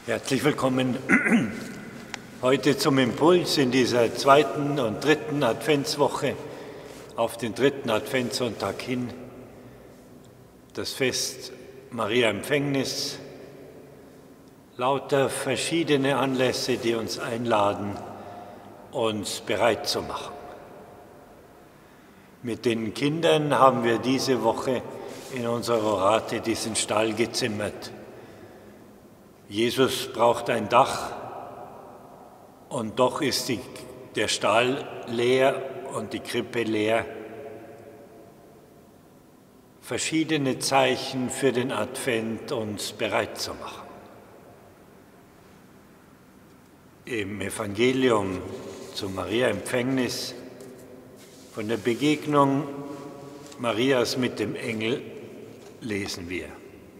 Herzlich willkommen heute zum Impuls in dieser zweiten und dritten Adventswoche auf den dritten Adventssonntag hin. Das Fest Maria Empfängnis, lauter verschiedene Anlässe, die uns einladen, uns bereit zu machen. Mit den Kindern haben wir diese Woche in unserer Orate diesen Stall gezimmert. Jesus braucht ein Dach und doch ist der Stall leer und die Krippe leer. Verschiedene Zeichen für den Advent, uns bereit zu machen. Im Evangelium zu Maria Empfängnis von der Begegnung Marias mit dem Engel lesen wir.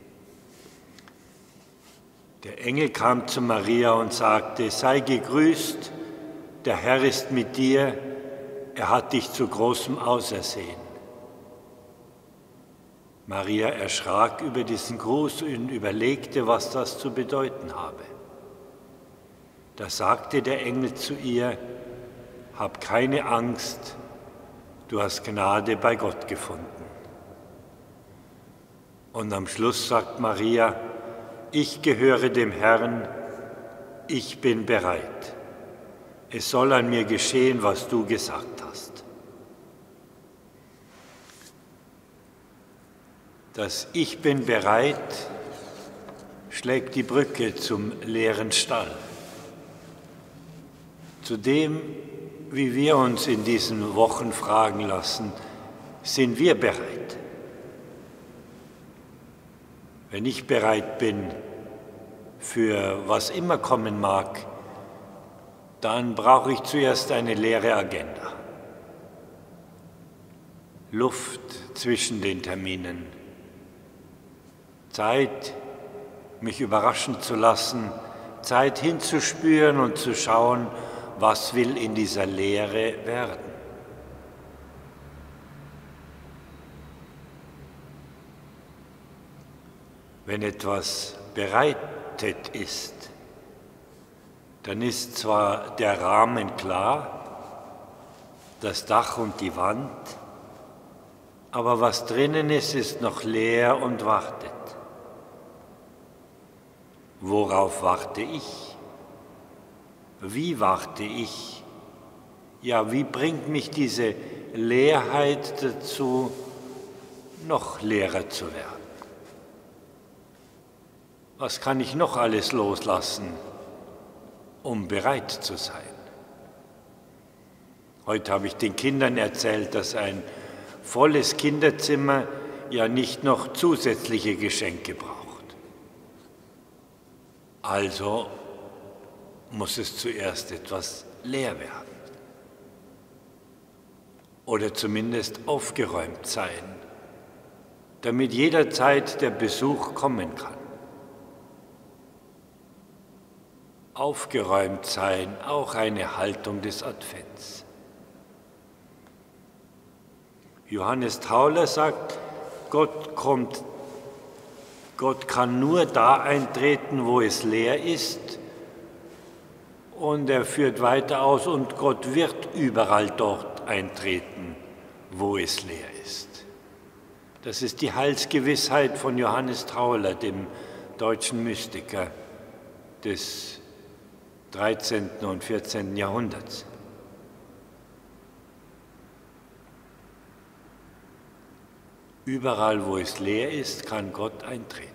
Der Engel kam zu Maria und sagte: Sei gegrüßt, der Herr ist mit dir, er hat dich zu Großem ausersehen. Maria erschrak über diesen Gruß und überlegte, was das zu bedeuten habe. Da sagte der Engel zu ihr: Hab keine Angst, du hast Gnade bei Gott gefunden. Und am Schluss sagt Maria: Ich gehöre dem Herrn, ich bin bereit. Es soll an mir geschehen, was du gesagt hast. Das Ich bin bereit schlägt die Brücke zum leeren Stall. Zu dem, wie wir uns in diesen Wochen fragen lassen: Sind wir bereit? Wenn ich bereit bin für was immer kommen mag, dann brauche ich zuerst eine leere Agenda. Luft zwischen den Terminen. Zeit, mich überraschen zu lassen, Zeit hinzuspüren und zu schauen, was will in dieser Leere werden. Wenn etwas bereitet ist, dann ist zwar der Rahmen klar, das Dach und die Wand, aber was drinnen ist, ist noch leer und wartet. Worauf warte ich? Wie warte ich? Ja, wie bringt mich diese Leerheit dazu, noch leerer zu werden? Was kann ich noch alles loslassen, um bereit zu sein? Heute habe ich den Kindern erzählt, dass ein volles Kinderzimmer ja nicht noch zusätzliche Geschenke braucht. Also muss es zuerst etwas leer werden. Oder zumindest aufgeräumt sein, damit jederzeit der Besuch kommen kann. Aufgeräumt sein, auch eine Haltung des Advents. Johannes Tauler sagt, Gott kann nur da eintreten, wo es leer ist, und er führt weiter aus, und Gott wird überall dort eintreten, wo es leer ist. Das ist die Heilsgewissheit von Johannes Tauler, dem deutschen Mystiker des 13. und 14. Jahrhunderts. Überall, wo es leer ist, kann Gott eintreten.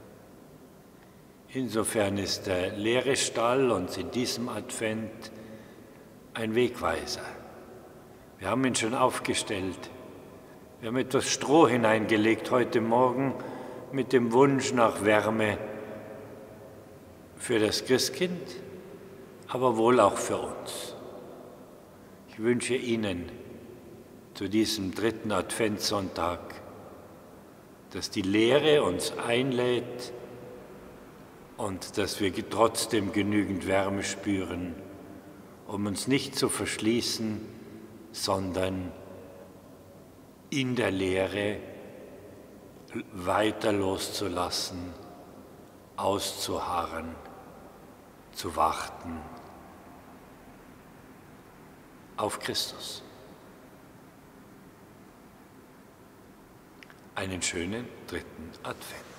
Insofern ist der leere Stall uns in diesem Advent ein Wegweiser. Wir haben ihn schon aufgestellt. Wir haben etwas Stroh hineingelegt heute Morgen mit dem Wunsch nach Wärme für das Christkind, aber wohl auch für uns. Ich wünsche Ihnen zu diesem dritten Adventssonntag, dass die Lehre uns einlädt und dass wir trotzdem genügend Wärme spüren, um uns nicht zu verschließen, sondern in der Lehre weiter loszulassen, auszuharren zu warten auf Christus. Einen schönen 3. Advent.